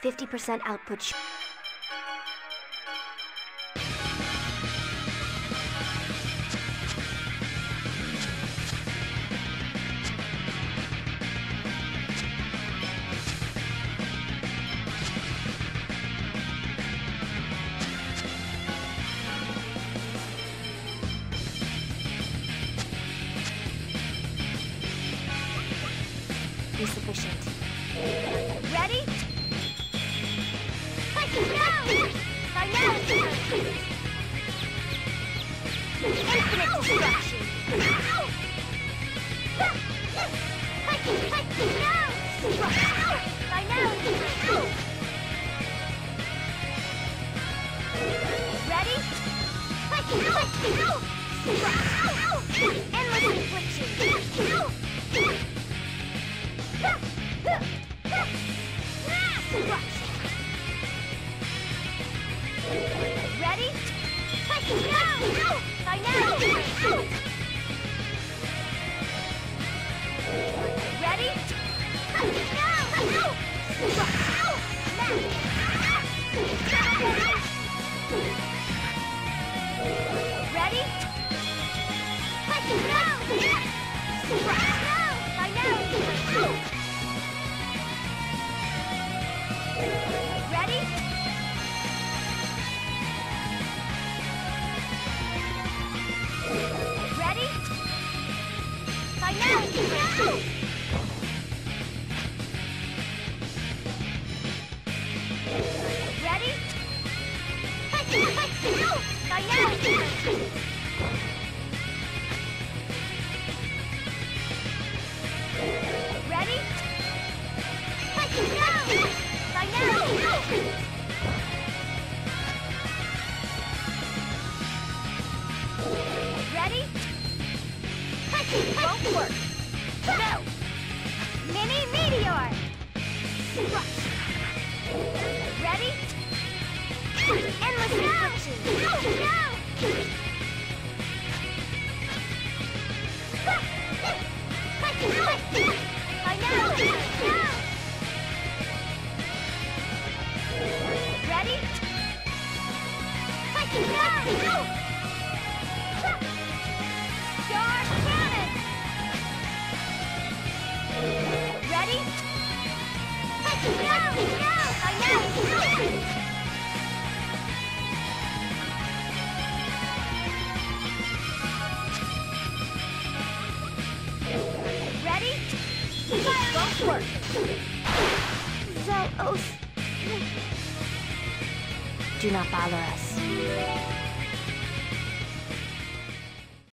50% output. Insufficient. Ready? No! By now, infinite destruction. No! By now, ready? Endless infliction. Ready? No! By now! Ready? No! Ready? No! By now! Ready? Ready? By now! Ready? By now! Ready? No! By now! Ready? Won't work. No! Mini meteor! Ready? Endless infliction! No! By now! No! Ready? No! Star cannon! Ready? No! By now! Ready? Won't work. Zelos. Do not bother us.